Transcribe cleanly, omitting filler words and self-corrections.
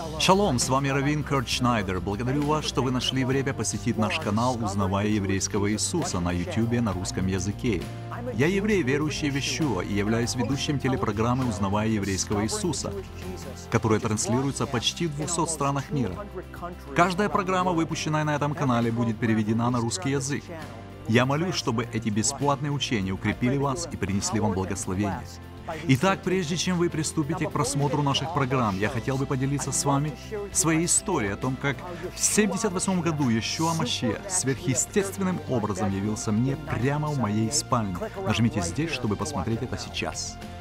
Шалом, с вами раввин Курт Шнайдер. Благодарю вас, что вы нашли время посетить наш канал «Узнавая еврейского Иисуса» на YouTube на русском языке. Я еврей, верующий в Иешуа, и являюсь ведущим телепрограммы «Узнавая еврейского Иисуса», которая транслируется почти в 200 странах мира. Каждая программа, выпущенная на этом канале, будет переведена на русский язык. Я молюсь, чтобы эти бесплатные учения укрепили вас и принесли вам благословение. Итак, прежде чем вы приступите к просмотру наших программ, я хотел бы поделиться с вами своей историей о том, как в 1978 году Иешуа Машиах сверхъестественным образом явился мне прямо в моей спальне. Нажмите здесь, чтобы посмотреть это сейчас.